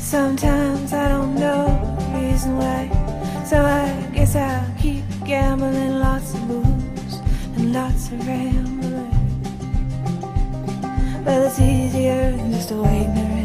Sometimes I don't know the reason why, so I guess I'll keep gambling. Lots of moves and lots of rambling, but it's easier than just waiting around.